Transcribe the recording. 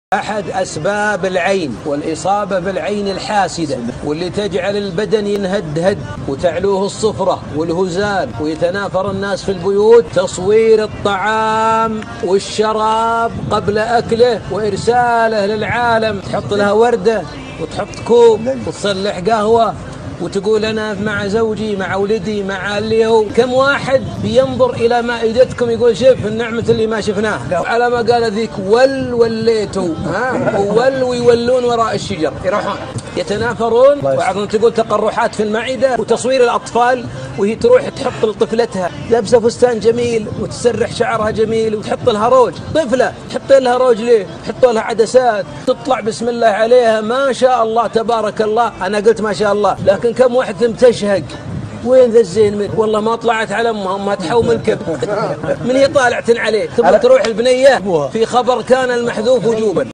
أحد أسباب العين والإصابة بالعين الحاسدة واللي تجعل البدن ينهد وتعلوه الصفرة والهزال ويتنافر الناس في البيوت تصوير الطعام والشراب قبل أكله وإرساله للعالم. تحط لها وردة وتحط كوب وتصلح قهوة وتقول أنا مع زوجي مع ولدي مع اللي هو. كم واحد بينظر إلى مائدتكم يقول شوف النعمة اللي ما شفناها. على ما قال ذيك وليتوا ويولون وراء الشجر يروحون يتنافرون. وبعضهم تقول تقرحات في المعدة وتصوير الأطفال وهي تروح تحط لطفلتها لابسة فستان جميل وتسرح شعرها جميل وتحط لها روج. طفلة تحط لها روج ليه؟ تحط لها عدسات تطلع بسم الله عليها ما شاء الله تبارك الله. أنا قلت ما شاء الله لكن كم واحد تشهق وين ذا الزين منك؟ والله ما طلعت على امها ما تحوم الكب من هي طالعة عليه. ثم تروح البنية في خبر كان المحذوف وجوبا.